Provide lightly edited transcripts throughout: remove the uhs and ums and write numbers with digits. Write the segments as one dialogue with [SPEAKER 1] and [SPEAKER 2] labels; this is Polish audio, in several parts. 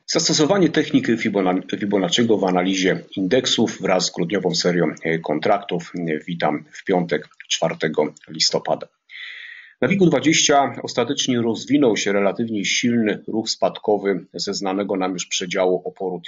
[SPEAKER 1] Zastosowanie techniki Fibonacciego w analizie indeksów wraz z grudniową serią kontraktów. Witam w piątek, 4 listopada. Na WIG-20 ostatecznie rozwinął się relatywnie silny ruch spadkowy ze znanego nam już przedziału oporu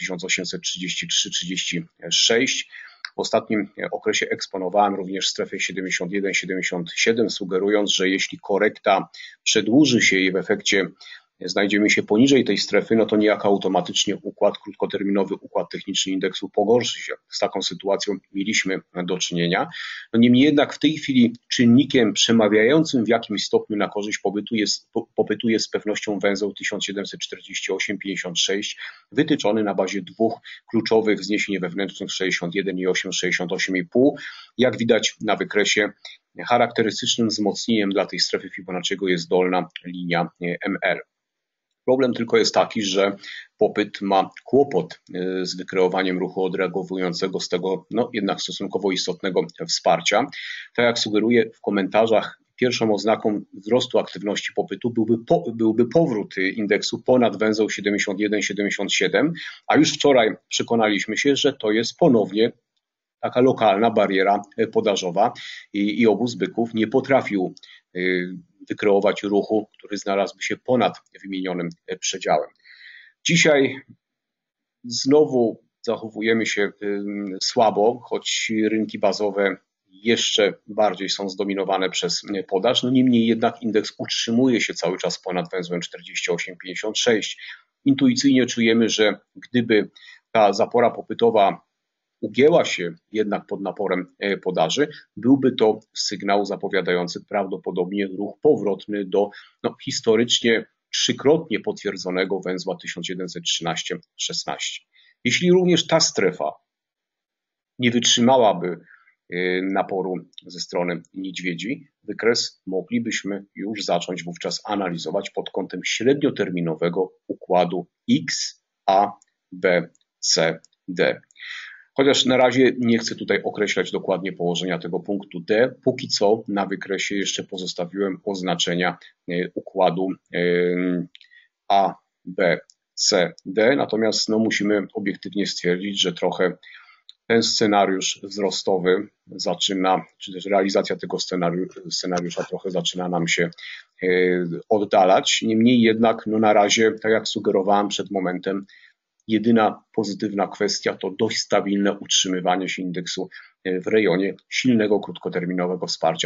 [SPEAKER 1] 1833-36. W ostatnim okresie eksponowałem również strefę 71-77, sugerując, że jeśli korekta przedłuży się i w efekcie znajdziemy się poniżej tej strefy, no to niejako automatycznie krótkoterminowy układ techniczny indeksu pogorszy się. Z taką sytuacją mieliśmy do czynienia. No niemniej jednak w tej chwili czynnikiem przemawiającym w jakimś stopniu na korzyść popytu jest z pewnością węzeł 1748,56 wytyczony na bazie dwóch kluczowych wzniesień wewnętrznych 61,8, 68,5. Jak widać na wykresie, charakterystycznym wzmocnieniem dla tej strefy Fibonacciego jest dolna linia ML. Problem tylko jest taki, że popyt ma kłopot z wykreowaniem ruchu odreagowującego z tego jednak stosunkowo istotnego wsparcia. Tak jak sugeruję w komentarzach, pierwszą oznaką wzrostu aktywności popytu byłby powrót indeksu ponad węzeł 71-77, a już wczoraj przekonaliśmy się, że to jest ponownie taka lokalna bariera podażowa i obóz byków nie potrafił wykreować ruchu, który znalazłby się ponad wymienionym przedziałem. Dzisiaj znowu zachowujemy się słabo, choć rynki bazowe jeszcze bardziej są zdominowane przez podaż. Niemniej jednak indeks utrzymuje się cały czas ponad węzłem 48,56. Intuicyjnie czujemy, że gdyby ta zapora popytowa ugięła się jednak pod naporem podaży, byłby to sygnał zapowiadający prawdopodobnie ruch powrotny do historycznie trzykrotnie potwierdzonego węzła 1713-16. Jeśli również ta strefa nie wytrzymałaby naporu ze strony niedźwiedzi, wykres moglibyśmy już zacząć wówczas analizować pod kątem średnioterminowego układu X, A, B, C, D. Chociaż na razie nie chcę tutaj określać dokładnie położenia tego punktu D, póki co na wykresie jeszcze pozostawiłem oznaczenia układu A, B, C, D, natomiast musimy obiektywnie stwierdzić, że trochę ten scenariusz wzrostowy zaczyna, czy też realizacja tego scenariusza trochę zaczyna nam się oddalać. Niemniej jednak na razie, tak jak sugerowałem przed momentem, jedyna pozytywna kwestia to dość stabilne utrzymywanie się indeksu w rejonie silnego krótkoterminowego wsparcia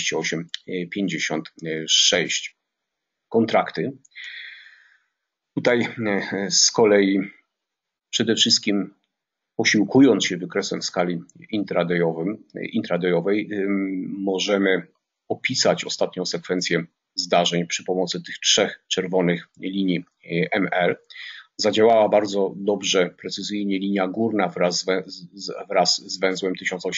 [SPEAKER 1] 48,56. Kontrakty. Tutaj z kolei przede wszystkim posiłkując się wykresem w skali intradayowej możemy opisać ostatnią sekwencję zdarzeń przy pomocy tych trzech czerwonych linii ML. Zadziałała bardzo dobrze, precyzyjnie linia górna wraz z węzłem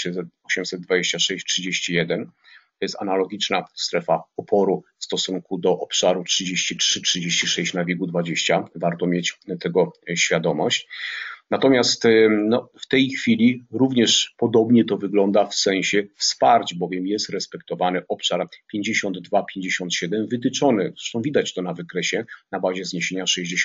[SPEAKER 1] 1826,31. To jest analogiczna strefa oporu w stosunku do obszaru 33-36 na WIG-20. Warto mieć tego świadomość. Natomiast w tej chwili również podobnie to wygląda w sensie wsparć, bowiem jest respektowany obszar 52-57 wytyczony, zresztą widać to na wykresie na bazie zniesienia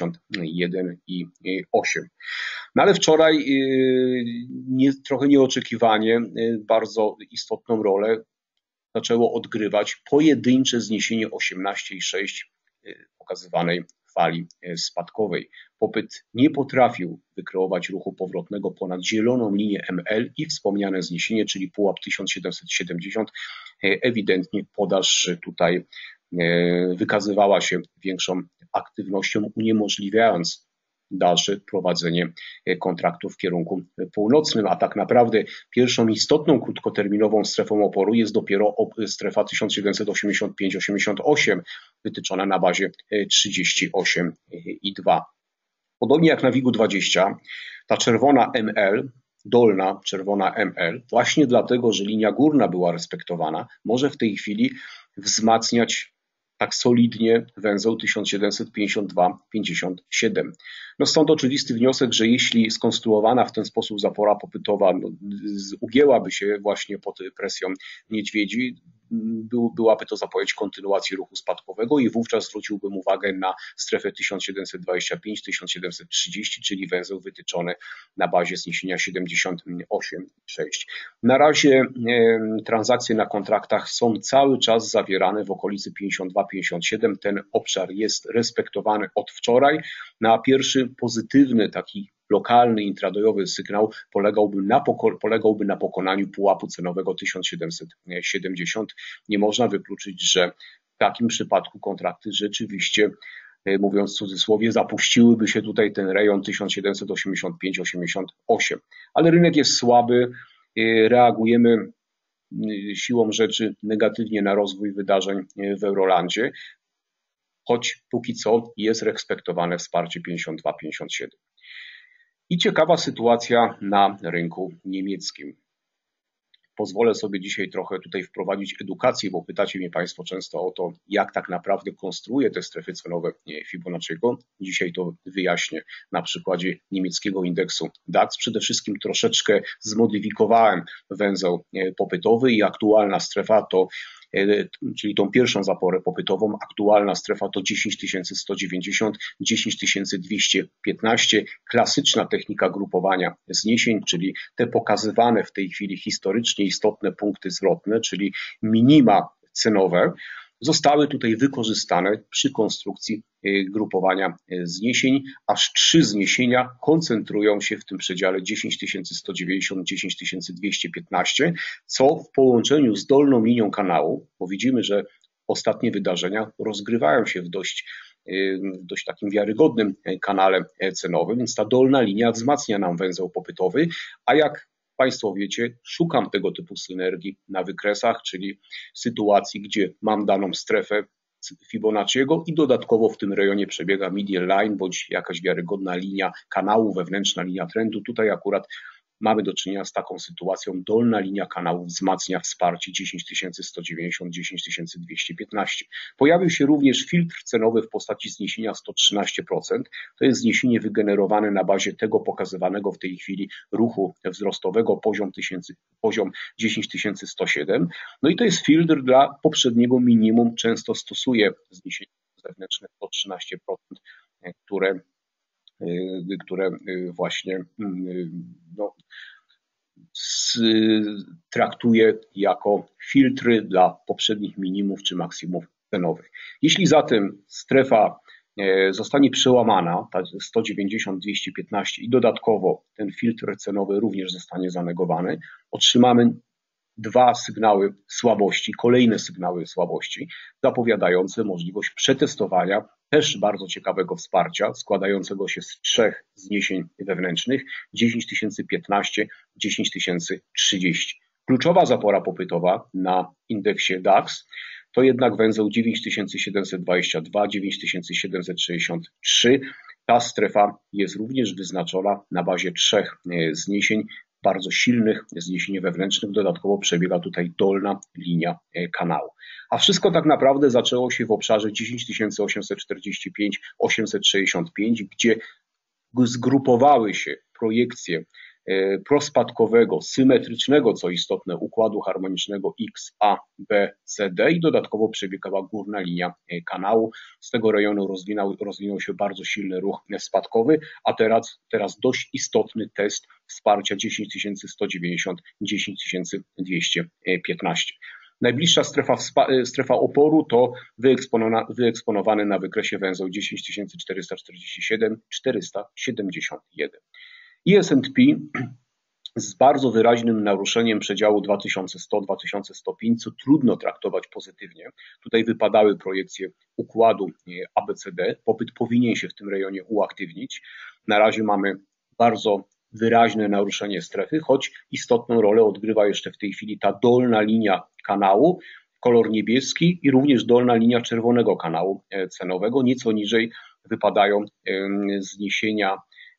[SPEAKER 1] 61,8. Ale wczoraj trochę nieoczekiwanie bardzo istotną rolę zaczęło odgrywać pojedyncze zniesienie 18,6 pokazywanej fali spadkowej. Popyt nie potrafił wykreować ruchu powrotnego ponad zieloną linię ML i wspomniane zniesienie, czyli pułap 1770. Ewidentnie podaż tutaj wykazywała się większą aktywnością, uniemożliwiając dalsze prowadzenie kontraktu w kierunku północnym, a tak naprawdę pierwszą istotną krótkoterminową strefą oporu jest dopiero strefa 1785-88 wytyczona na bazie 38,2. Podobnie jak na WIG-20, ta czerwona ML, dolna czerwona ML, właśnie dlatego, że linia górna była respektowana, może w tej chwili wzmacniać tak solidnie węzeł 1752,57. Stąd oczywisty wniosek, że jeśli skonstruowana w ten sposób zapora popytowa ugięłaby się właśnie pod presją niedźwiedzi, byłaby to zapowiedź kontynuacji ruchu spadkowego i wówczas zwróciłbym uwagę na strefę 1725-1730, czyli węzeł wytyczony na bazie zniesienia 78,6. Na razie transakcje na kontraktach są cały czas zawierane w okolicy 52-57. Ten obszar jest respektowany od wczoraj. Na pierwszy pozytywny taki lokalny intradayowy sygnał polegałby na pokonaniu pułapu cenowego 1770. Nie można wykluczyć, że w takim przypadku kontrakty rzeczywiście, mówiąc w cudzysłowie, zapuściłyby się tutaj ten rejon 1785-88. Ale rynek jest słaby, reagujemy siłą rzeczy negatywnie na rozwój wydarzeń w Eurolandzie, choć póki co jest respektowane wsparcie 52-57. I ciekawa sytuacja na rynku niemieckim. Pozwolę sobie dzisiaj trochę tutaj wprowadzić edukację, bo pytacie mnie Państwo często o to, jak tak naprawdę konstruuję te strefy cenowe Fibonacciego. Dzisiaj to wyjaśnię na przykładzie niemieckiego indeksu DAX. Przede wszystkim troszeczkę zmodyfikowałem węzeł popytowy i aktualna strefa to, czyli tą pierwszą zaporę popytową, aktualna strefa to 10190, 10215. Klasyczna technika grupowania zniesień, czyli te pokazywane w tej chwili historycznie istotne punkty zwrotne, czyli minima cenowe, zostały tutaj wykorzystane przy konstrukcji grupowania zniesień. Aż 3 zniesienia koncentrują się w tym przedziale 10190-10215, co w połączeniu z dolną linią kanału, bo widzimy, że ostatnie wydarzenia rozgrywają się w dość takim wiarygodnym kanale cenowym, więc ta dolna linia wzmacnia nam węzeł popytowy, a jak Państwo wiecie, szukam tego typu synergii na wykresach, czyli sytuacji, gdzie mam daną strefę Fibonacciego i dodatkowo w tym rejonie przebiega median line bądź jakaś wiarygodna linia kanału, wewnętrzna linia trendu. Tutaj akurat mamy do czynienia z taką sytuacją. Dolna linia kanału wzmacnia wsparcie 10190, 10215. Pojawił się również filtr cenowy w postaci zniesienia 113%. To jest zniesienie wygenerowane na bazie tego pokazywanego w tej chwili ruchu wzrostowego, poziom 10107. No i to jest filtr dla poprzedniego minimum. Często stosuję zniesienie zewnętrzne 113%, które właśnie traktuje jako filtry dla poprzednich minimów czy maksimów cenowych. Jeśli zatem strefa zostanie przełamana, 190-215 i dodatkowo ten filtr cenowy również zostanie zanegowany, otrzymamy 2 sygnały słabości, kolejne sygnały słabości, zapowiadające możliwość przetestowania też bardzo ciekawego wsparcia, składającego się z 3 zniesień wewnętrznych, 10015, 10030. Kluczowa zapora popytowa na indeksie DAX to jednak węzeł 9722, 9763. Ta strefa jest również wyznaczona na bazie 3 zniesień, bardzo silnych zniesień wewnętrznych. Dodatkowo przebiega tutaj dolna linia kanału. A wszystko tak naprawdę zaczęło się w obszarze 10845, 865, gdzie zgrupowały się projekcje prospadkowego, symetrycznego, co istotne, układu harmonicznego X, A, B, C, D i dodatkowo przebiegała górna linia kanału. Z tego rejonu rozwinął się bardzo silny ruch spadkowy, a teraz dość istotny test wsparcia 10190, 10215. Najbliższa strefa oporu to wyeksponowany na wykresie węzeł 10447, 471. I S&P z bardzo wyraźnym naruszeniem przedziału 2100-2105, co trudno traktować pozytywnie. Tutaj wypadały projekcje układu ABCD. Popyt powinien się w tym rejonie uaktywnić. Na razie mamy bardzo wyraźne naruszenie strefy, choć istotną rolę odgrywa jeszcze w tej chwili ta dolna linia kanału, kolor niebieski i również dolna linia czerwonego kanału cenowego. Nieco niżej wypadają zniesienia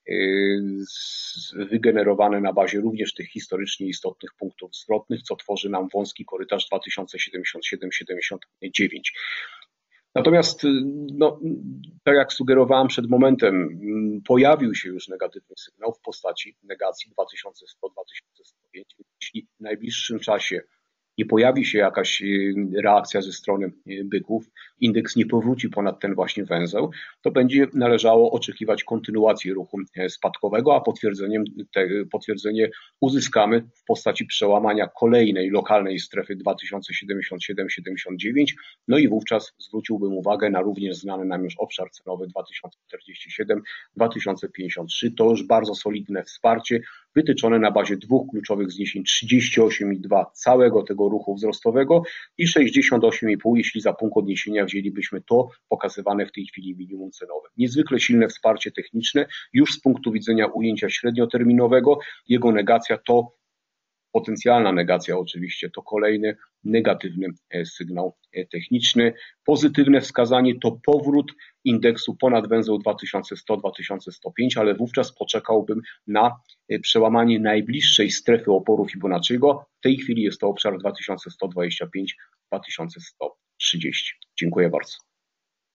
[SPEAKER 1] wygenerowane na bazie również tych historycznie istotnych punktów zwrotnych, co tworzy nam wąski korytarz 2077-79. Natomiast, tak jak sugerowałem przed momentem, pojawił się już negatywny sygnał w postaci negacji 2100-2105. Jeśli w najbliższym czasie nie pojawi się jakaś reakcja ze strony byków, indeks nie powróci ponad ten właśnie węzeł, to będzie należało oczekiwać kontynuacji ruchu spadkowego, a potwierdzenie uzyskamy w postaci przełamania kolejnej lokalnej strefy 2077-79, no i wówczas zwróciłbym uwagę na również znany nam już obszar cenowy 2047-2053. To już bardzo solidne wsparcie, wytyczone na bazie dwóch kluczowych zniesień 38,2 całego tego ruchu wzrostowego i 68,5, jeśli za punkt odniesienia wzięlibyśmy to pokazywane w tej chwili minimum cenowe. Niezwykle silne wsparcie techniczne już z punktu widzenia ujęcia średnioterminowego. Jego negacja to potencjalna negacja oczywiście, to kolejny negatywny sygnał techniczny. Pozytywne wskazanie to powrót indeksu ponad węzeł 2100-2105, ale wówczas poczekałbym na przełamanie najbliższej strefy oporu Fibonacciego. W tej chwili jest to obszar 2125-2130. Dziękuję bardzo.